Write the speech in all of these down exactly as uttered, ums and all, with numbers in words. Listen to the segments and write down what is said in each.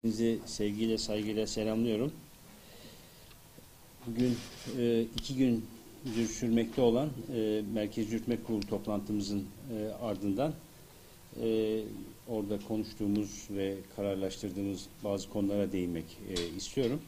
Sizi sevgiyle, saygıyla selamlıyorum. Bugün e, iki gündür sürmekte olan e, Merkez Yürütme Kurulu toplantımızın e, ardından e, orada konuştuğumuz ve kararlaştırdığımız bazı konulara değinmek e, istiyorum.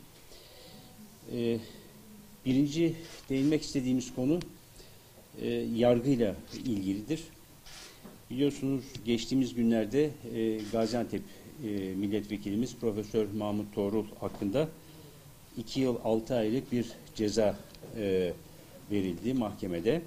E, birinci değinmek istediğimiz konu e, yargıyla ilgilidir. Biliyorsunuz geçtiğimiz günlerde e, Gaziantep e, milletvekilimiz Profesör Mahmut Tuğrul hakkında iki yıl altı aylık bir ceza e, verildi mahkemede.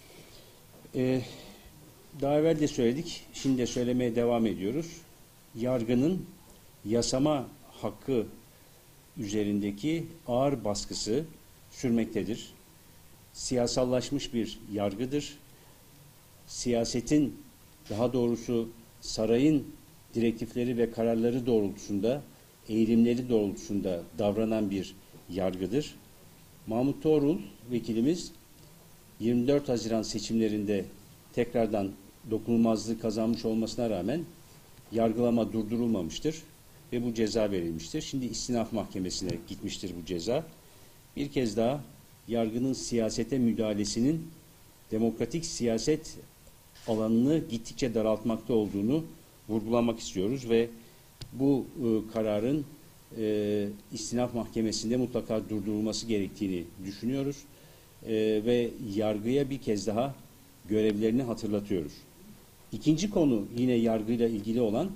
E, daha evvel de söyledik, şimdi de söylemeye devam ediyoruz. Yargının yasama hakkı üzerindeki ağır baskısı sürmektedir. Siyasallaşmış bir yargıdır. Siyasetin, daha doğrusu sarayın direktifleri ve kararları doğrultusunda, eğilimleri doğrultusunda davranan bir yargıdır. Mahmut Tuğrul vekilimiz yirmi dört Haziran seçimlerinde tekrardan dokunulmazlığı kazanmış olmasına rağmen yargılama durdurulmamıştır ve bu ceza verilmiştir. Şimdi istinaf mahkemesine gitmiştir bu ceza. Bir kez daha yargının siyasete müdahalesinin demokratik siyaset alanını gittikçe daraltmakta olduğunu vurgulamak istiyoruz ve bu e, kararın e, istinaf mahkemesinde mutlaka durdurulması gerektiğini düşünüyoruz e, ve yargıya bir kez daha görevlerini hatırlatıyoruz. İkinci konu yine yargıyla ilgili olan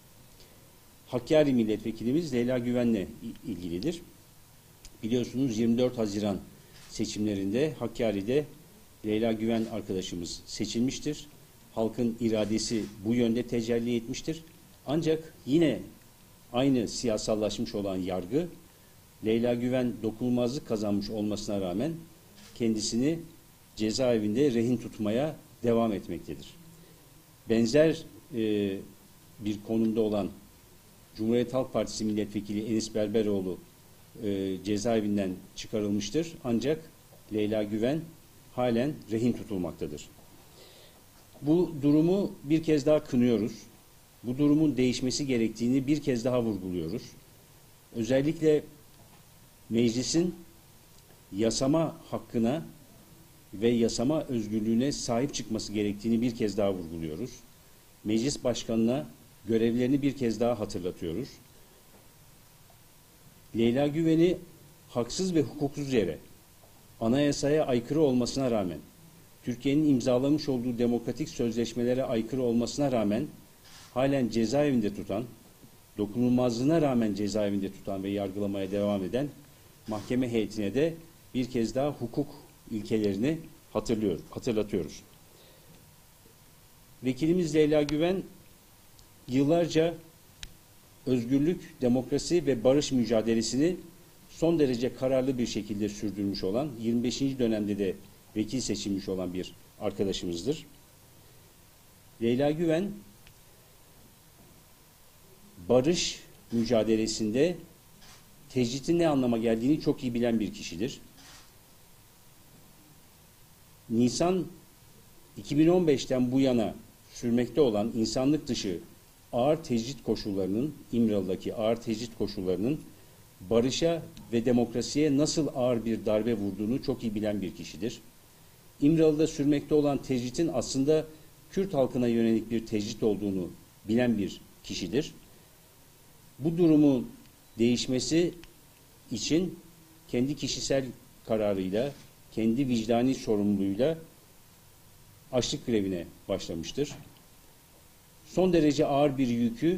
Hakkari milletvekilimiz Leyla Güven'le ilgilidir. Biliyorsunuz yirmi dört Haziran seçimlerinde Hakkari'de Leyla Güven arkadaşımız seçilmiştir. Halkın iradesi bu yönde tecelli etmiştir. Ancak yine aynı siyasallaşmış olan yargı, Leyla Güven dokunulmazlık kazanmış olmasına rağmen kendisini cezaevinde rehin tutmaya devam etmektedir. Benzer e, bir konumda olan Cumhuriyet Halk Partisi milletvekili Enis Berberoğlu e, cezaevinden çıkarılmıştır. Ancak Leyla Güven halen rehin tutulmaktadır. Bu durumu bir kez daha kınıyoruz. Bu durumun değişmesi gerektiğini bir kez daha vurguluyoruz. Özellikle meclisin yasama hakkına ve yasama özgürlüğüne sahip çıkması gerektiğini bir kez daha vurguluyoruz. Meclis başkanına görevlerini bir kez daha hatırlatıyoruz. Leyla Güven'i haksız ve hukuksuz yere, anayasaya aykırı olmasına rağmen, Türkiye'nin imzalamış olduğu demokratik sözleşmelere aykırı olmasına rağmen halen cezaevinde tutan, dokunulmazlığına rağmen cezaevinde tutan ve yargılamaya devam eden mahkeme heyetine de bir kez daha hukuk ilkelerini hatırlıyor, hatırlatıyoruz. Vekilimiz Leyla Güven yıllarca özgürlük, demokrasi ve barış mücadelesini son derece kararlı bir şekilde sürdürmüş olan, yirmi beşinci dönemde de vekil seçilmiş olan bir arkadaşımızdır. Leyla Güven, barış mücadelesinde tecritin ne anlama geldiğini çok iyi bilen bir kişidir. Nisan iki bin on beşten bu yana sürmekte olan insanlık dışı ağır tecrit koşullarının, İmralı'daki ağır tecrit koşullarının barışa ve demokrasiye nasıl ağır bir darbe vurduğunu çok iyi bilen bir kişidir. İmralı'da sürmekte olan tecritin aslında Kürt halkına yönelik bir tecrit olduğunu bilen bir kişidir. Bu durumun değişmesi için kendi kişisel kararıyla, kendi vicdani sorumluluğuyla açlık grevine başlamıştır. Son derece ağır bir yükü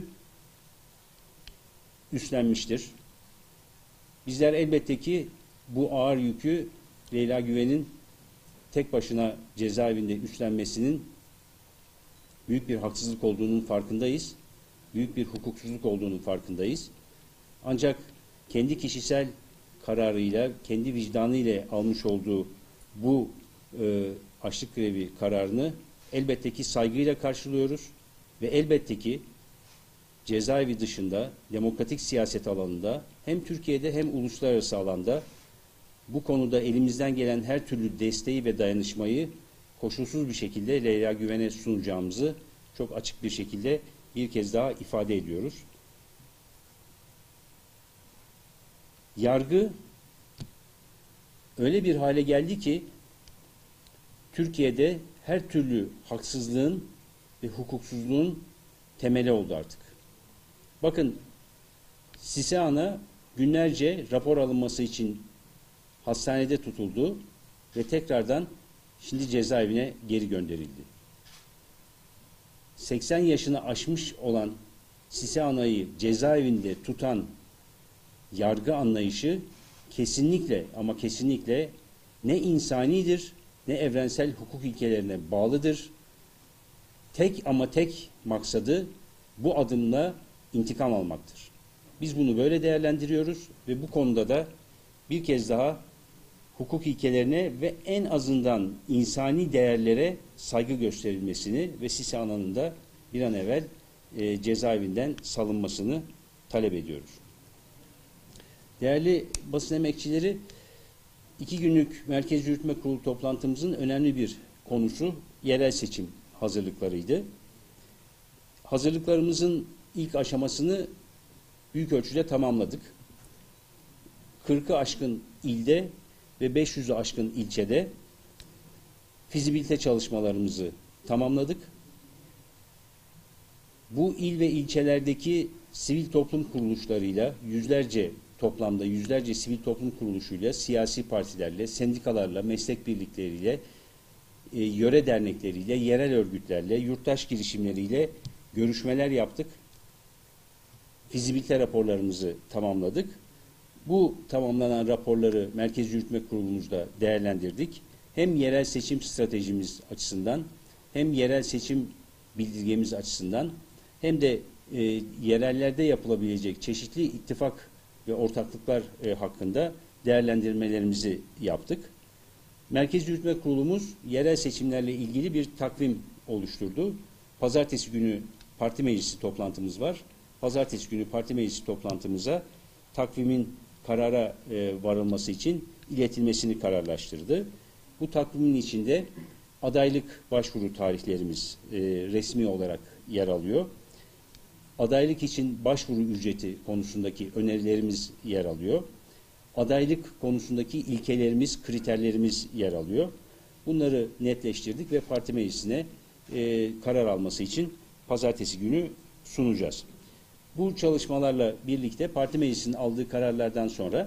üstlenmiştir. Bizler elbette ki bu ağır yükü Leyla Güven'in tek başına cezaevinde üstlenmesinin büyük bir haksızlık olduğunun farkındayız. Büyük bir hukuksuzluk olduğunun farkındayız. Ancak kendi kişisel kararıyla, kendi vicdanıyla almış olduğu bu e, açlık grevi kararını elbette ki saygıyla karşılıyoruz ve elbette ki cezaevi dışında, demokratik siyaset alanında hem Türkiye'de hem uluslararası alanda bu konuda elimizden gelen her türlü desteği ve dayanışmayı koşulsuz bir şekilde Leyla Güven'e sunacağımızı çok açık bir şekilde bir kez daha ifade ediyoruz. Yargı öyle bir hale geldi ki Türkiye'de her türlü haksızlığın ve hukuksuzluğun temeli oldu artık. Bakın, Sisi Ana günlerce rapor alınması için hastanede tutuldu ve tekrardan şimdi cezaevine geri gönderildi. seksen yaşını aşmış olan Sisi Ana'yı cezaevinde tutan yargı anlayışı kesinlikle ama kesinlikle ne insanidir ne evrensel hukuk ilkelerine bağlıdır. Tek ama tek maksadı bu adımla intikam almaktır. Biz bunu böyle değerlendiriyoruz ve bu konuda da bir kez daha hukuk ilkelerine ve en azından insani değerlere saygı gösterilmesini ve Sisi Ana'nın da bir an evvel e, cezaevinden salınmasını talep ediyoruz. Değerli basın emekçileri, iki günlük Merkez Yürütme Kurulu toplantımızın önemli bir konusu yerel seçim hazırlıklarıydı. Hazırlıklarımızın ilk aşamasını büyük ölçüde tamamladık. kırkı aşkın ilde ve beş yüzü aşkın ilçede fizibilite çalışmalarımızı tamamladık. Bu il ve ilçelerdeki sivil toplum kuruluşlarıyla yüzlerce toplamda yüzlerce sivil toplum kuruluşuyla, siyasi partilerle, sendikalarla, meslek birlikleriyle, e, yöre dernekleriyle, yerel örgütlerle, yurttaş girişimleriyle görüşmeler yaptık. Fizibilite raporlarımızı tamamladık. Bu tamamlanan raporları Merkez Yürütme Kurulumuzda değerlendirdik. Hem yerel seçim stratejimiz açısından, hem yerel seçim bildirgemiz açısından, hem de e, yerellerde yapılabilecek çeşitli ittifak ve ortaklıklar e, hakkında değerlendirmelerimizi yaptık. Merkez Yürütme Kurulumuz yerel seçimlerle ilgili bir takvim oluşturdu. Pazartesi günü parti meclisi toplantımız var. Pazartesi günü parti meclisi toplantımıza takvimin karara e, varılması için iletilmesini kararlaştırdı. Bu takvimin içinde adaylık başvuru tarihlerimiz e, resmi olarak yer alıyor. Adaylık için başvuru ücreti konusundaki önerilerimiz yer alıyor. Adaylık konusundaki ilkelerimiz, kriterlerimiz yer alıyor. Bunları netleştirdik ve parti meclisine e, karar alması için pazartesi günü sunacağız. Bu çalışmalarla birlikte parti meclisinin aldığı kararlardan sonra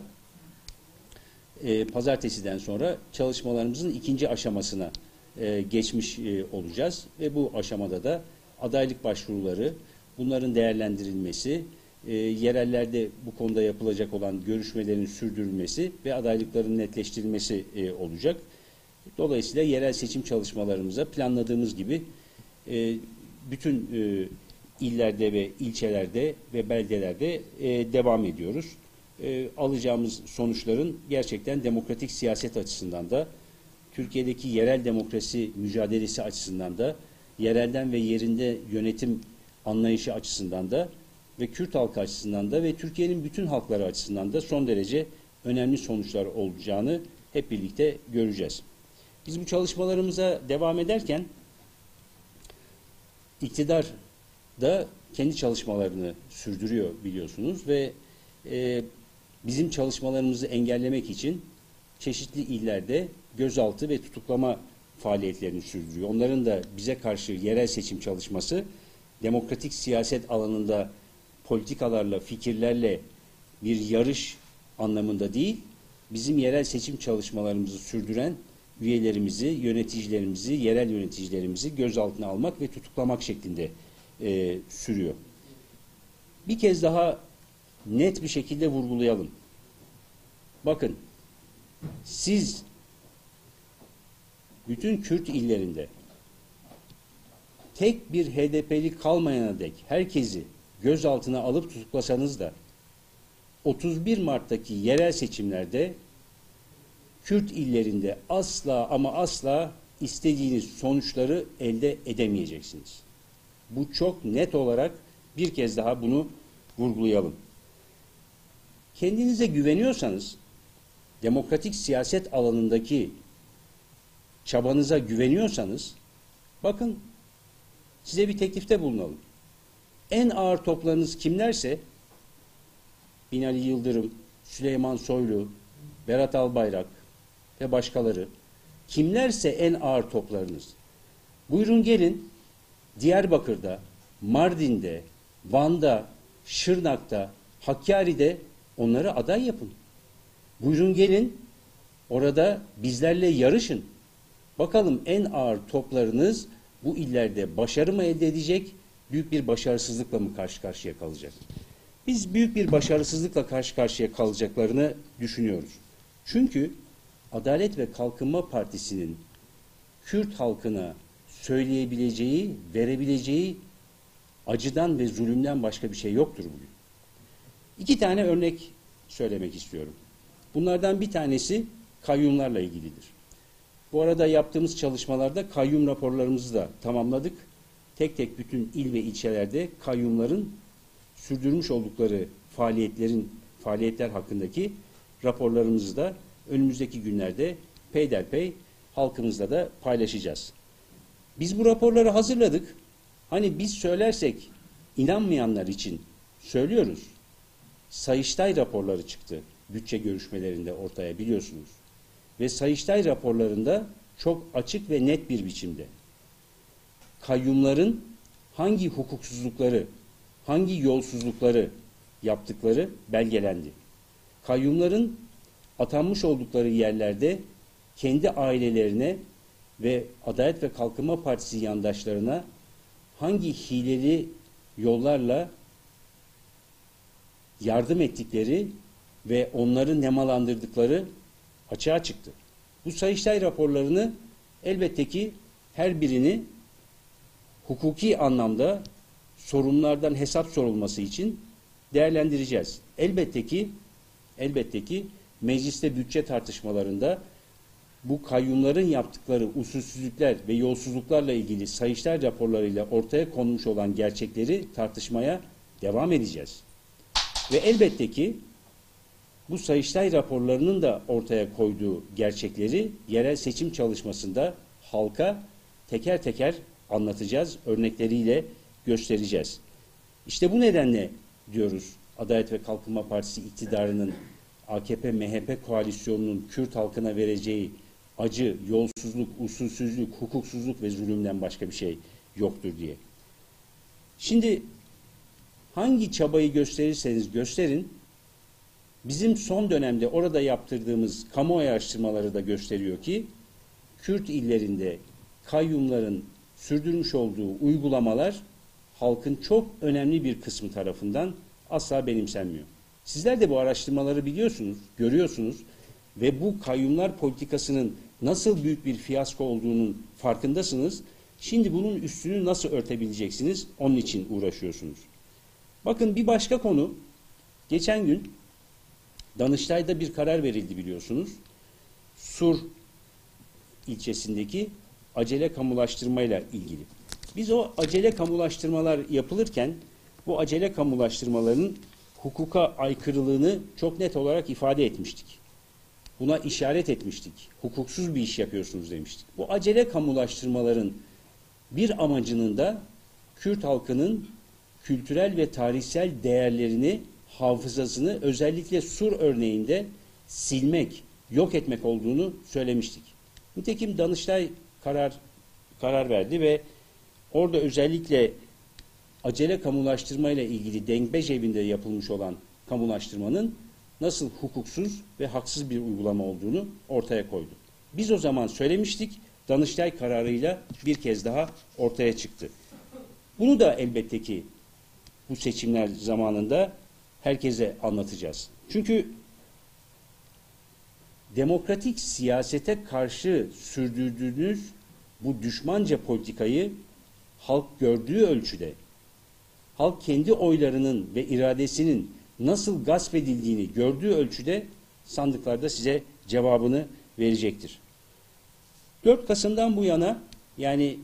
e, pazartesiden sonra çalışmalarımızın ikinci aşamasına e, geçmiş e, olacağız ve bu aşamada da adaylık başvuruları, bunların değerlendirilmesi, e, yerellerde bu konuda yapılacak olan görüşmelerin sürdürülmesi ve adaylıkların netleştirilmesi e, olacak. Dolayısıyla yerel seçim çalışmalarımıza planladığımız gibi e, bütün e, illerde ve ilçelerde ve beldelerde e, devam ediyoruz. E, alacağımız sonuçların gerçekten demokratik siyaset açısından da, Türkiye'deki yerel demokrasi mücadelesi açısından da, yerelden ve yerinde yönetim anlayışı açısından da ve Kürt halkı açısından da ve Türkiye'nin bütün halkları açısından da son derece önemli sonuçlar olacağını hep birlikte göreceğiz. Biz bu çalışmalarımıza devam ederken iktidar da kendi çalışmalarını sürdürüyor biliyorsunuz ve e, bizim çalışmalarımızı engellemek için çeşitli illerde gözaltı ve tutuklama faaliyetlerini sürdürüyor. Onların da bize karşı yerel seçim çalışması demokratik siyaset alanında politikalarla, fikirlerle bir yarış anlamında değil, bizim yerel seçim çalışmalarımızı sürdüren üyelerimizi, yöneticilerimizi, yerel yöneticilerimizi gözaltına almak ve tutuklamak şeklinde e, sürüyor. Bir kez daha net bir şekilde vurgulayalım. Bakın, siz bütün Kürt illerinde tek bir H D P'li kalmayana dek herkesi gözaltına alıp tutuklasanız da otuz bir Mart'taki yerel seçimlerde Kürt illerinde asla ama asla istediğiniz sonuçları elde edemeyeceksiniz. Bu çok net olarak bir kez daha bunu vurgulayalım. Kendinize güveniyorsanız, demokratik siyaset alanındaki çabanıza güveniyorsanız, bakın size bir teklifte bulunalım. En ağır toplarınız kimlerse, Binali Yıldırım, Süleyman Soylu, Berat Albayrak ve başkaları, kimlerse en ağır toplarınız. Buyurun gelin Diyarbakır'da, Mardin'de, Van'da, Şırnak'ta, Hakkari'de onları aday yapın. Buyurun gelin orada bizlerle yarışın. Bakalım en ağır toplarınız bu illerde başarı mı elde edecek, büyük bir başarısızlıkla mı karşı karşıya kalacak? Biz büyük bir başarısızlıkla karşı karşıya kalacaklarını düşünüyoruz. Çünkü Adalet ve Kalkınma Partisi'nin Kürt halkına söyleyebileceği, verebileceği acıdan ve zulümden başka bir şey yoktur bugün. İki tane örnek söylemek istiyorum. Bunlardan bir tanesi kayyumlarla ilgilidir. Bu arada yaptığımız çalışmalarda kayyum raporlarımızı da tamamladık. Tek tek bütün il ve ilçelerde kayyumların sürdürmüş oldukları faaliyetlerin faaliyetler hakkındaki raporlarımızı da önümüzdeki günlerde peyderpey halkımızla da paylaşacağız. Biz bu raporları hazırladık. Hani biz söylersek inanmayanlar için söylüyoruz. Sayıştay raporları çıktı bütçe görüşmelerinde ortaya, biliyorsunuz. Ve Sayıştay raporlarında çok açık ve net bir biçimde kayyumların hangi hukuksuzlukları, hangi yolsuzlukları yaptıkları belgelendi. Kayyumların atanmış oldukları yerlerde kendi ailelerine ve Adalet ve Kalkınma Partisi yandaşlarına hangi hileli yollarla yardım ettikleri ve onları nemalandırdıkları açığa çıktı. Bu Sayıştay raporlarını elbette ki her birini hukuki anlamda sorunlardan hesap sorulması için değerlendireceğiz. Elbette ki elbette ki mecliste bütçe tartışmalarında bu kayyumların yaptıkları usulsüzlükler ve yolsuzluklarla ilgili Sayıştay raporlarıyla ortaya konmuş olan gerçekleri tartışmaya devam edeceğiz. Ve elbette ki bu Sayıştay raporlarının da ortaya koyduğu gerçekleri yerel seçim çalışmasında halka teker teker anlatacağız, örnekleriyle göstereceğiz. İşte bu nedenle diyoruz Adalet ve Kalkınma Partisi iktidarının A K P M H P koalisyonunun Kürt halkına vereceği acı, yolsuzluk, usulsüzlük, hukuksuzluk ve zulümden başka bir şey yoktur diye. Şimdi hangi çabayı gösterirseniz gösterin, bizim son dönemde orada yaptırdığımız kamuoyu araştırmaları da gösteriyor ki Kürt illerinde kayyumların sürdürmüş olduğu uygulamalar halkın çok önemli bir kısmı tarafından asla benimsenmiyor. Sizler de bu araştırmaları biliyorsunuz, görüyorsunuz ve bu kayyumlar politikasının nasıl büyük bir fiyasko olduğunun farkındasınız. Şimdi bunun üstünü nasıl örtebileceksiniz? Onun için uğraşıyorsunuz. Bakın bir başka konu, geçen gün Danıştay'da bir karar verildi biliyorsunuz. Sur ilçesindeki acele kamulaştırmayla ilgili. Biz o acele kamulaştırmalar yapılırken bu acele kamulaştırmaların hukuka aykırılığını çok net olarak ifade etmiştik. Buna işaret etmiştik. Hukuksuz bir iş yapıyorsunuz demiştik. Bu acele kamulaştırmaların bir amacının da Kürt halkının kültürel ve tarihsel değerlerini, hafızasını özellikle Sur örneğinde silmek, yok etmek olduğunu söylemiştik. Nitekim Danıştay karar karar verdi ve orada özellikle acele kamulaştırmayla ilgili Denkbeş evinde yapılmış olan kamulaştırmanın nasıl hukuksuz ve haksız bir uygulama olduğunu ortaya koydu. Biz o zaman söylemiştik, Danıştay kararıyla bir kez daha ortaya çıktı. Bunu da elbette ki bu seçimler zamanında herkese anlatacağız. Çünkü demokratik siyasete karşı sürdürdüğünüz bu düşmanca politikayı halk gördüğü ölçüde, halk kendi oylarının ve iradesinin nasıl gasp edildiğini gördüğü ölçüde sandıklarda size cevabını verecektir. dört Kasım'dan bu yana, yani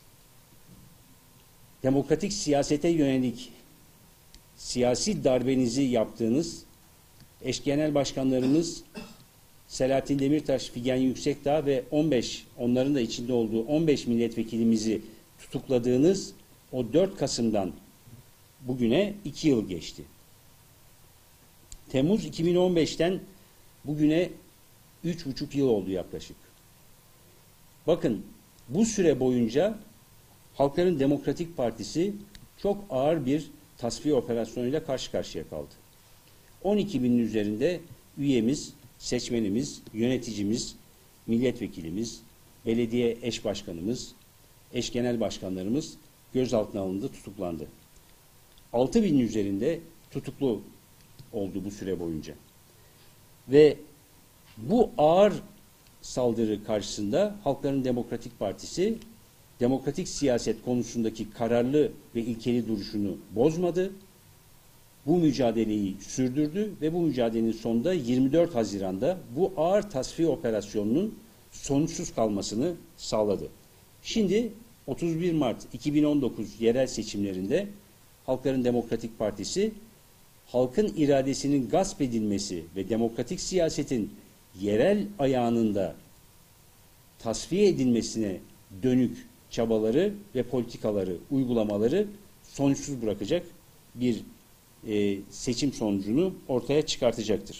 demokratik siyasete yönelik siyasi darbenizi yaptığınız eş genel başkanlarımız Selahattin Demirtaş, Figen Yüksekdağ ve on beş, onların da içinde olduğu on beş milletvekilimizi tutukladığınız o dört Kasım'dan bugüne iki yıl geçti. Temmuz iki bin on beşten bugüne üç buçuk yıl oldu yaklaşık. Bakın, bu süre boyunca Halkların Demokratik Partisi çok ağır bir tasfiye operasyonuyla karşı karşıya kaldı. on iki binin üzerinde üyemiz, seçmenimiz, yöneticimiz, milletvekilimiz, belediye eş başkanımız, eş genel başkanlarımız gözaltına alındı, tutuklandı. altı binin üzerinde tutuklu oldu bu süre boyunca. Ve bu ağır saldırı karşısında Halkların Demokratik Partisi demokratik siyaset konusundaki kararlı ve ilkeli duruşunu bozmadı. Bu mücadeleyi sürdürdü ve bu mücadelenin sonunda yirmi dört Haziran'da bu ağır tasfiye operasyonunun sonuçsuz kalmasını sağladı. Şimdi otuz bir Mart iki bin on dokuz yerel seçimlerinde Halkların Demokratik Partisi halkın iradesinin gasp edilmesi ve demokratik siyasetin yerel ayağının da tasfiye edilmesine dönük çabaları ve politikaları, uygulamaları sonuçsuz bırakacak bir e, seçim sonucunu ortaya çıkartacaktır.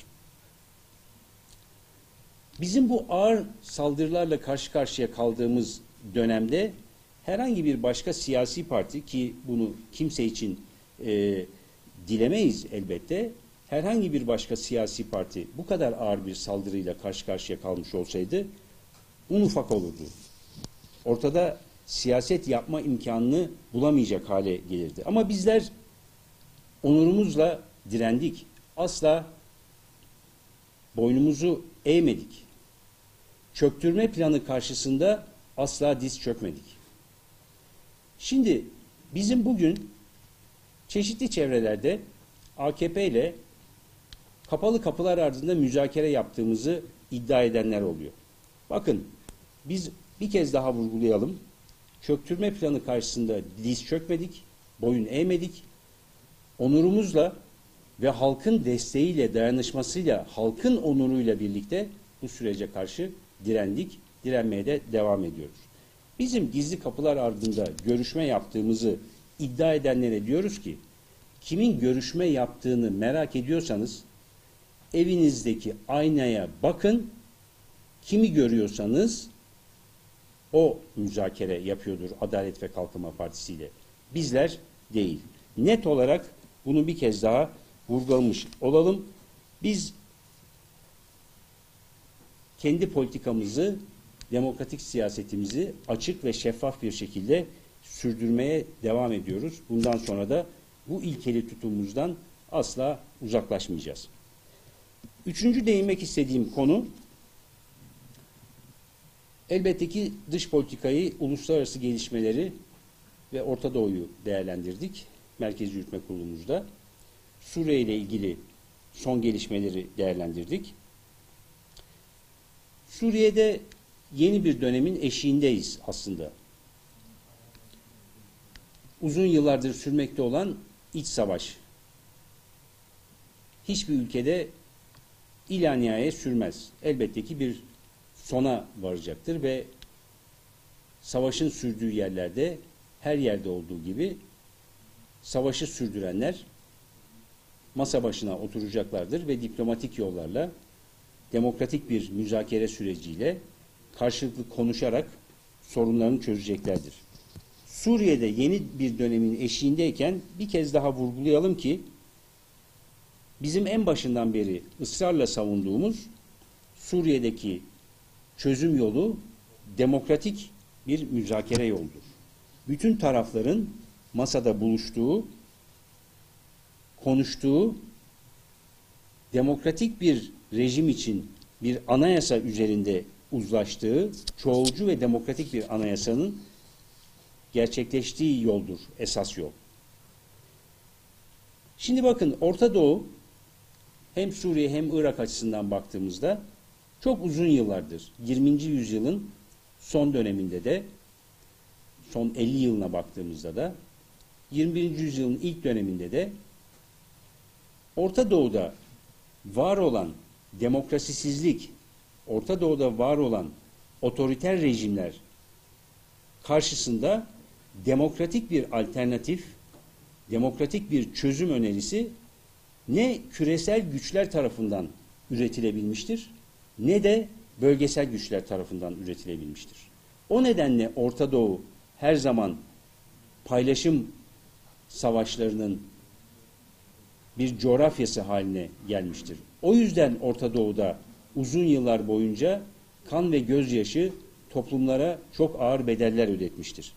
Bizim bu ağır saldırılarla karşı karşıya kaldığımız dönemde herhangi bir başka siyasi parti, ki bunu kimse için e, dilemeyiz elbette, herhangi bir başka siyasi parti bu kadar ağır bir saldırıyla karşı karşıya kalmış olsaydı un ufak olurdu. Ortada siyaset yapma imkanını bulamayacak hale gelirdi. Ama bizler onurumuzla direndik. Asla boynumuzu eğmedik. Çöktürme planı karşısında asla diz çökmedik. Şimdi bizim bugün çeşitli çevrelerde A K P ile kapalı kapılar ardında müzakere yaptığımızı iddia edenler oluyor. Bakın, biz bir kez daha vurgulayalım. Çöktürme planı karşısında diz çökmedik, boyun eğmedik. Onurumuzla ve halkın desteğiyle, dayanışmasıyla, halkın onuruyla birlikte bu sürece karşı direndik, direnmeye de devam ediyoruz. Bizim gizli kapılar ardında görüşme yaptığımızı iddia edenlere diyoruz ki, kimin görüşme yaptığını merak ediyorsanız evinizdeki aynaya bakın, kimi görüyorsanız o müzakere yapıyordur Adalet ve Kalkınma Partisi ile. Bizler değil. Net olarak bunu bir kez daha vurgulamış olalım. Biz kendi politikamızı, demokratik siyasetimizi açık ve şeffaf bir şekilde sürdürmeye devam ediyoruz. Bundan sonra da bu ilkeli tutumumuzdan asla uzaklaşmayacağız. Üçüncü değinmek istediğim konu, elbette ki dış politikayı, uluslararası gelişmeleri ve Orta Doğu'yu değerlendirdik Merkezi Yürütme Kurulumuzda. Suriye ile ilgili son gelişmeleri değerlendirdik. Suriye'de yeni bir dönemin eşiğindeyiz aslında. Uzun yıllardır sürmekte olan iç savaş hiçbir ülkede ila nihayet sürmez. Elbette ki bir sona varacaktır ve savaşın sürdüğü yerlerde, her yerde olduğu gibi savaşı sürdürenler masa başına oturacaklardır ve diplomatik yollarla, demokratik bir müzakere süreciyle karşılıklı konuşarak sorunlarını çözeceklerdir. Suriye'de yeni bir dönemin eşiğindeyken bir kez daha vurgulayalım ki bizim en başından beri ısrarla savunduğumuz Suriye'deki çözüm yolu demokratik bir müzakere yoludur. Bütün tarafların masada buluştuğu, konuştuğu, demokratik bir rejim için bir anayasa üzerinde uzlaştığı, çoğulcu ve demokratik bir anayasanın gerçekleştiği yoldur, esas yol. Şimdi bakın, Orta Doğu hem Suriye hem Irak açısından baktığımızda çok uzun yıllardır, yirminci yüzyılın son döneminde de, son elli yılına baktığımızda da, yirmi birinci yüzyılın ilk döneminde de Orta Doğu'da var olan demokrasisizlik, Orta Doğu'da var olan otoriter rejimler karşısında demokratik bir alternatif, demokratik bir çözüm önerisi ne küresel güçler tarafından üretilebilmiştir, ne de bölgesel güçler tarafından üretilebilmiştir. O nedenle Orta Doğu her zaman paylaşım savaşlarının bir coğrafyası haline gelmiştir. O yüzden Orta Doğu'da uzun yıllar boyunca kan ve gözyaşı toplumlara çok ağır bedeller ödetmiştir.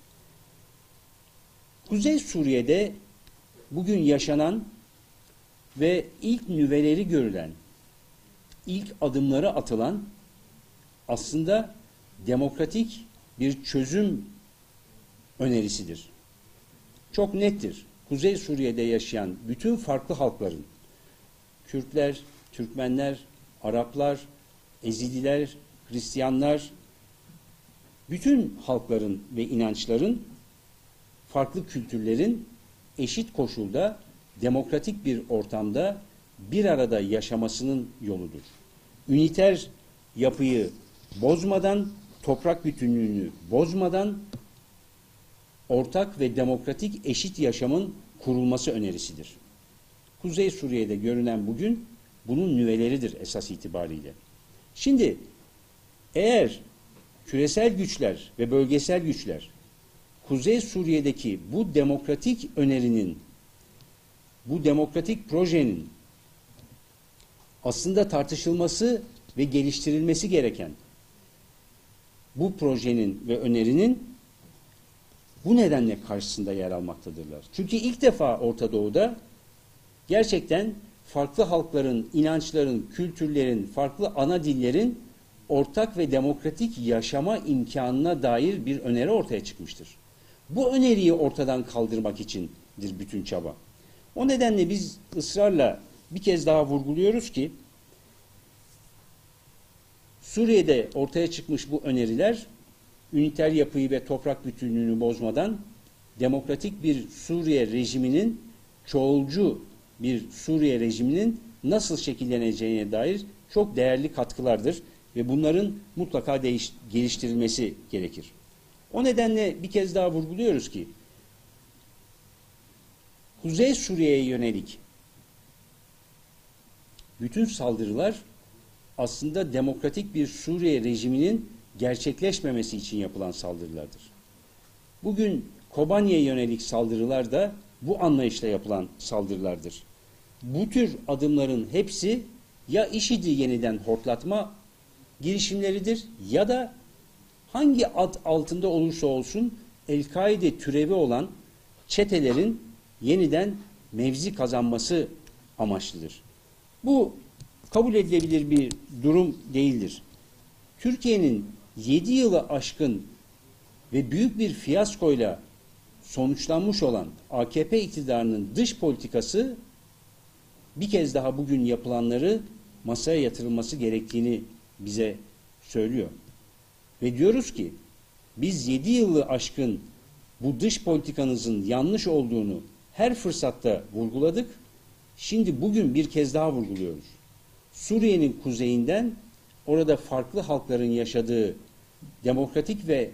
Kuzey Suriye'de bugün yaşanan ve ilk nüveleri görülen, ilk adımları atılan aslında demokratik bir çözüm önerisidir. Çok nettir. Kuzey Suriye'de yaşayan bütün farklı halkların, Kürtler, Türkmenler, Araplar, Ezidiler, Hristiyanlar, bütün halkların ve inançların, farklı kültürlerin eşit koşulda, demokratik bir ortamda bir arada yaşamasının yoludur. Üniter yapıyı bozmadan, toprak bütünlüğünü bozmadan, ortak ve demokratik eşit yaşamın kurulması önerisidir. Kuzey Suriye'de görünen bugün bunun nüveleridir esas itibariyle. Şimdi eğer küresel güçler ve bölgesel güçler Kuzey Suriye'deki bu demokratik önerinin, bu demokratik projenin aslında tartışılması ve geliştirilmesi gereken bu projenin ve önerinin bu nedenle karşısında yer almaktadırlar. Çünkü ilk defa Orta Doğu'da gerçekten farklı halkların, inançların, kültürlerin, farklı ana dillerin ortak ve demokratik yaşama imkanına dair bir öneri ortaya çıkmıştır. Bu öneriyi ortadan kaldırmak içindir bütün çaba. O nedenle biz ısrarla bir kez daha vurguluyoruz ki Suriye'de ortaya çıkmış bu öneriler üniter yapıyı ve toprak bütünlüğünü bozmadan demokratik bir Suriye rejiminin, çoğulcu bir Suriye rejiminin nasıl şekilleneceğine dair çok değerli katkılardır ve bunların mutlaka değiş, geliştirilmesi gerekir. O nedenle bir kez daha vurguluyoruz ki Kuzey Suriye'ye yönelik bütün saldırılar aslında demokratik bir Suriye rejiminin gerçekleşmemesi için yapılan saldırılardır. Bugün Kobani'ye yönelik saldırılar da bu anlayışla yapılan saldırılardır. Bu tür adımların hepsi ya IŞİD'i yeniden hortlatma girişimleridir ya da hangi ad altında olursa olsun El-Kaide türevi olan çetelerin yeniden mevzi kazanması amaçlıdır. Bu kabul edilebilir bir durum değildir. Türkiye'nin yedi yılı aşkın ve büyük bir fiyaskoyla sonuçlanmış olan A K P iktidarının dış politikası bir kez daha bugün yapılanları masaya yatırılması gerektiğini bize söylüyor. Ve diyoruz ki biz yedi yılı aşkın bu dış politikanızın yanlış olduğunu her fırsatta vurguladık. Şimdi bugün bir kez daha vurguluyoruz. Suriye'nin kuzeyinden orada farklı halkların yaşadığı demokratik ve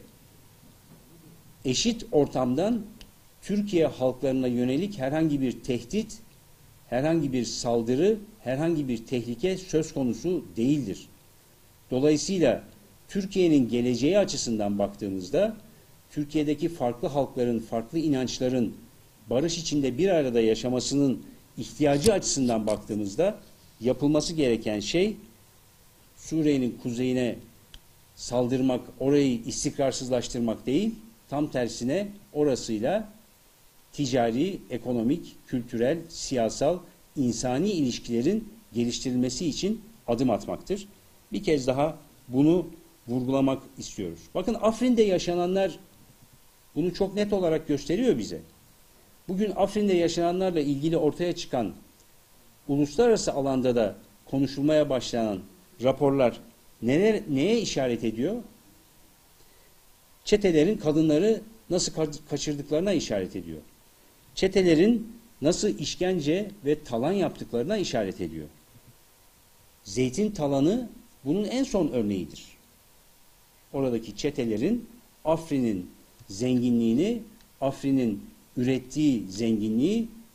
eşit ortamdan Türkiye halklarına yönelik herhangi bir tehdit, herhangi bir saldırı, herhangi bir tehlike söz konusu değildir. Dolayısıyla Türkiye'nin geleceği açısından baktığımızda Türkiye'deki farklı halkların, farklı inançların barış içinde bir arada yaşamasının ihtiyacı açısından baktığımızda yapılması gereken şey Suriye'nin kuzeyine saldırmak, orayı istikrarsızlaştırmak değil, tam tersine orasıyla ticari, ekonomik, kültürel, siyasal, insani ilişkilerin geliştirilmesi için adım atmaktır. Bir kez daha bunu vurgulamak istiyoruz. Bakın Afrin'de yaşananlar bunu çok net olarak gösteriyor bize. Bugün Afrin'de yaşananlarla ilgili ortaya çıkan uluslararası alanda da konuşulmaya başlanan raporlar neler, neye işaret ediyor? Çetelerin kadınları nasıl kaçırdıklarına işaret ediyor. Çetelerin nasıl işkence ve talan yaptıklarına işaret ediyor. Zeytin talanı bunun en son örneğidir. Oradaki çetelerin Afrin'in zenginliğini, Afrin'in ürettiği zenginliği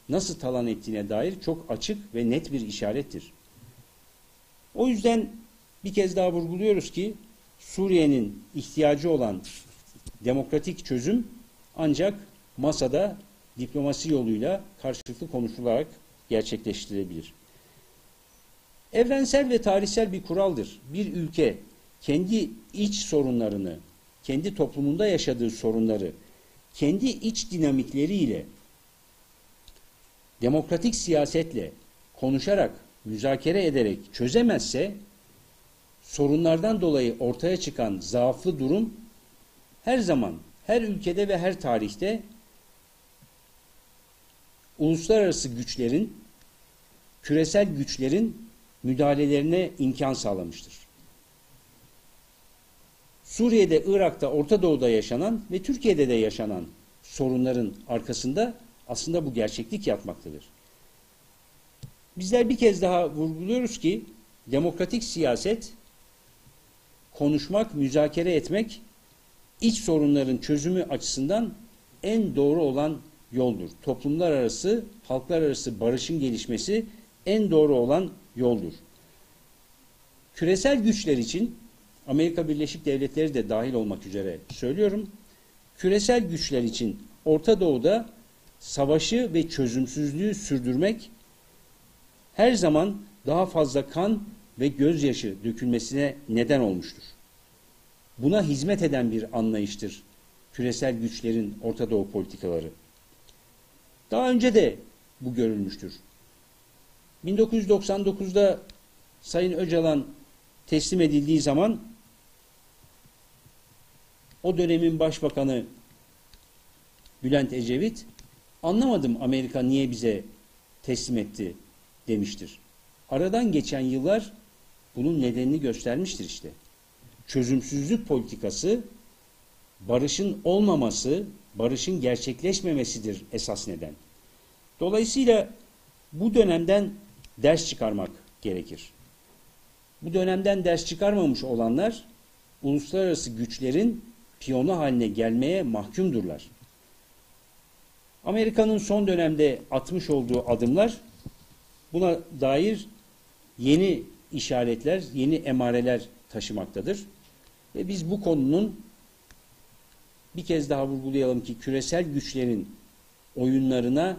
nasıl talan ettiğine dair çok açık ve net bir işarettir. O yüzden bir kez daha vurguluyoruz ki Suriye'nin ihtiyacı olan demokratik çözüm ancak masada diplomasi yoluyla karşılıklı konuşularak gerçekleştirilebilir. Evrensel ve tarihsel bir kuraldır. Bir ülke kendi iç sorunlarını, kendi toplumunda yaşadığı sorunları, kendi iç dinamikleriyle, demokratik siyasetle, konuşarak, müzakere ederek çözemezse, sorunlardan dolayı ortaya çıkan zaaflı durum her zaman, her ülkede ve her tarihte uluslararası güçlerin, küresel güçlerin müdahalelerine imkan sağlamıştır. Suriye'de, Irak'ta, Orta Doğu'da yaşanan ve Türkiye'de de yaşanan sorunların arkasında aslında bu gerçeklik yatmaktadır. Bizler bir kez daha vurguluyoruz ki demokratik siyaset, konuşmak, müzakere etmek, iç sorunların çözümü açısından en doğru olan yoldur. Toplumlar arası, halklar arası barışın gelişmesi en doğru olan yoldur. Küresel güçler için, Amerika Birleşik Devletleri de dahil olmak üzere söylüyorum, küresel güçler için Orta Doğu'da savaşı ve çözümsüzlüğü sürdürmek her zaman daha fazla kan ve gözyaşı dökülmesine neden olmuştur. Buna hizmet eden bir anlayıştır küresel güçlerin Orta Doğu politikaları. Daha önce de bu görülmüştür. bin dokuz yüz doksan dokuzda Sayın Öcalan teslim edildiği zaman o dönemin başbakanı Bülent Ecevit, anlamadım Amerika niye bize teslim etti demiştir. Aradan geçen yıllar bunun nedenini göstermiştir işte. Çözümsüzlük politikası, barışın olmaması, barışın gerçekleşmemesidir esas neden. Dolayısıyla bu dönemden ders çıkarmak gerekir. Bu dönemden ders çıkarmamış olanlar, uluslararası güçlerin piyonu haline gelmeye mahkumdurlar. Amerika'nın son dönemde atmış olduğu adımlar buna dair yeni işaretler, yeni emareler taşımaktadır. Ve biz bu konunun bir kez daha vurgulayalım ki küresel güçlerin oyunlarına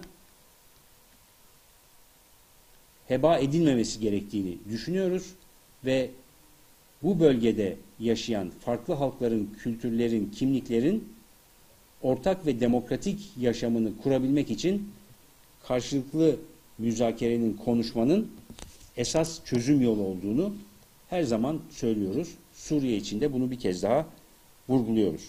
heba edilmemesi gerektiğini düşünüyoruz ve bu bölgede yaşayan farklı halkların, kültürlerin, kimliklerin ortak ve demokratik yaşamını kurabilmek için karşılıklı müzakerenin, konuşmanın esas çözüm yolu olduğunu her zaman söylüyoruz. Suriye için de bunu bir kez daha vurguluyoruz.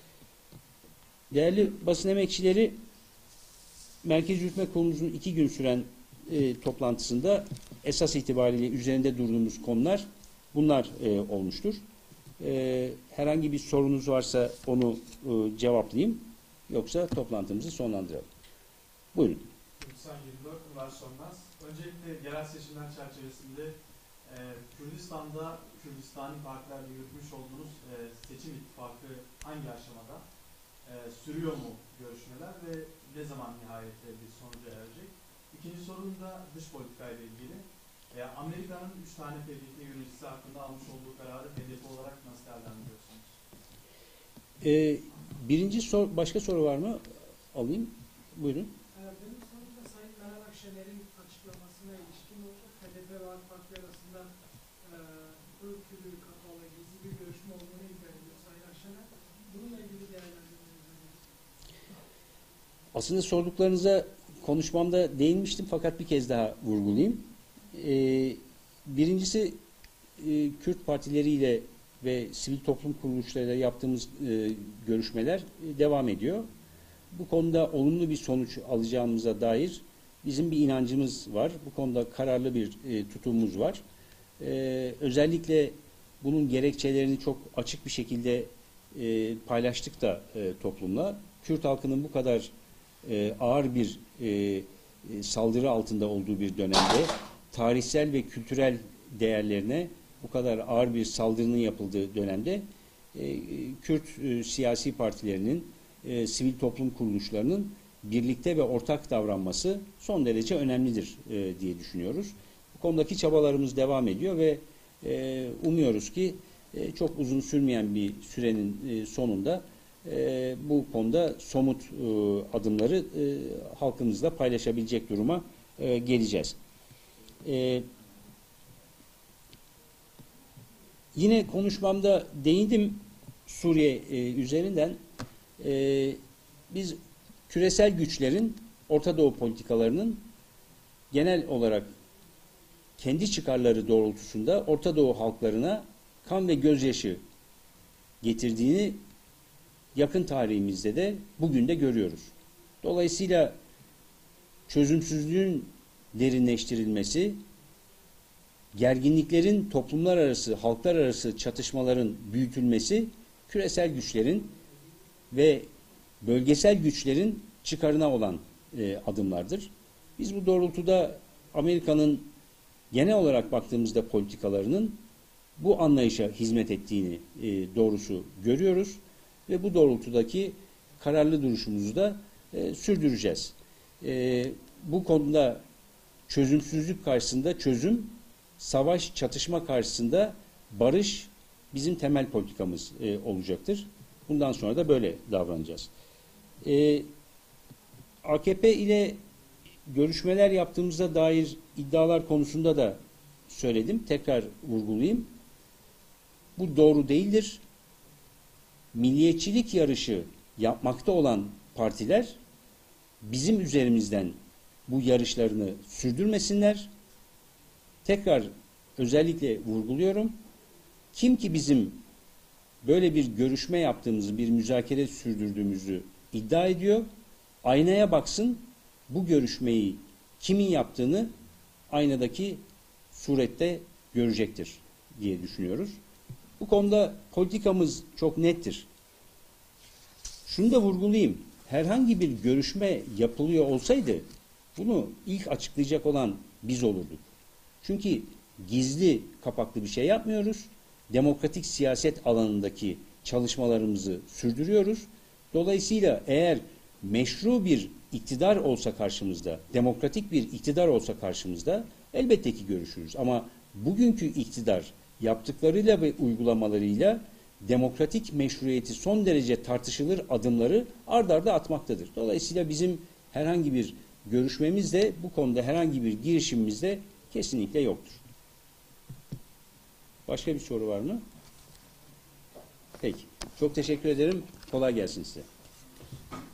Değerli basın emekçileri, Merkez Yürütme Kurulumuzun iki gün süren e, toplantısında esas itibariyle üzerinde durduğumuz konular bunlar e, olmuştur. E, herhangi bir sorunuz varsa onu e, cevaplayayım. Yoksa toplantımızı sonlandıralım. Buyurun. Sayın yirmi dört Ömer Sönmez. Öncelikle yerel seçimler çerçevesinde e, Kürdistan'da Kürdistani partilerle yürütmüş olduğunuz e, seçim ittifakı hangi aşamada? E, sürüyor mu görüşmeler ve ne zaman nihayette bir sonuca erecek? İkinci sorum da dış politika ile ilgili. E, Amerika'nın üç tane P D K yöneticisi hakkında almış olduğu kararı hedefi olarak nasıl değerlendiriyorsunuz? E, birinci sor, başka soru var mı? Alayım. Buyurun. Benim sorum da Sayın Meral Akşener'in açıklamasına ilişkin olacak. H D P ve AK Parti arasında örtülü, kapalı, gizli bir görüşme olduğunu iddia ediyor Sayın Akşener. Bununla ilgili değerlendirmenizi. Aslında sorduklarınıza konuşmamda değinmiştim fakat bir kez daha vurgulayayım. Ee, birincisi e, Kürt partileriyle ve sivil toplum kuruluşlarıyla yaptığımız e, görüşmeler e, devam ediyor. Bu konuda olumlu bir sonuç alacağımıza dair bizim bir inancımız var. Bu konuda kararlı bir e, tutumumuz var. E, özellikle bunun gerekçelerini çok açık bir şekilde e, paylaştık da e, toplumla. Kürt halkının bu kadar e, ağır bir e, e, saldırı altında olduğu bir dönemde tarihsel ve kültürel değerlerine bu kadar ağır bir saldırının yapıldığı dönemde e, Kürt e, siyasi partilerinin, e, sivil toplum kuruluşlarının birlikte ve ortak davranması son derece önemlidir e, diye düşünüyoruz. Bu konudaki çabalarımız devam ediyor ve e, umuyoruz ki e, çok uzun sürmeyen bir sürenin e, sonunda e, bu konuda somut e, adımları e, halkımızla paylaşabilecek duruma e, geleceğiz. E, yine konuşmamda değindim Suriye e, üzerinden. E, biz küresel güçlerin Orta Doğu politikalarının genel olarak kendi çıkarları doğrultusunda Orta Doğu halklarına kan ve gözyaşı getirdiğini yakın tarihimizde de bugün de görüyoruz. Dolayısıyla çözümsüzlüğün derinleştirilmesi, gerginliklerin toplumlar arası, halklar arası çatışmaların büyütülmesi küresel güçlerin ve bölgesel güçlerin çıkarına olan e, adımlardır. Biz bu doğrultuda Amerika'nın genel olarak baktığımızda politikalarının bu anlayışa hizmet ettiğini e, doğrusu görüyoruz ve bu doğrultudaki kararlı duruşumuzu da e, sürdüreceğiz. E, bu konuda çözümsüzlük karşısında çözüm, savaş, çatışma karşısında barış bizim temel politikamız e, olacaktır. Bundan sonra da böyle davranacağız. E, A K P ile görüşmeler yaptığımıza dair iddialar konusunda da söyledim. Tekrar vurgulayayım. Bu doğru değildir. Milliyetçilik yarışı yapmakta olan partiler bizim üzerimizden bu yarışlarını sürdürmesinler. Tekrar özellikle vurguluyorum. Kim ki bizim böyle bir görüşme yaptığımızı, bir müzakere sürdürdüğümüzü iddia ediyor, aynaya baksın, bu görüşmeyi kimin yaptığını aynadaki surette görecektir diye düşünüyoruz. Bu konuda politikamız çok nettir. Şunu da vurgulayayım. Herhangi bir görüşme yapılıyor olsaydı bunu ilk açıklayacak olan biz olurduk. Çünkü gizli kapaklı bir şey yapmıyoruz. Demokratik siyaset alanındaki çalışmalarımızı sürdürüyoruz. Dolayısıyla eğer meşru bir iktidar olsa karşımızda, demokratik bir iktidar olsa karşımızda elbette ki görüşürüz. Ama bugünkü iktidar yaptıklarıyla ve uygulamalarıyla demokratik meşruiyeti son derece tartışılır adımları ard arda atmaktadır. Dolayısıyla bizim herhangi bir görüşmemiz de bu konuda herhangi bir girişimimiz de kesinlikle yoktur. Başka bir soru var mı? Peki. Çok teşekkür ederim. Kolay gelsin size.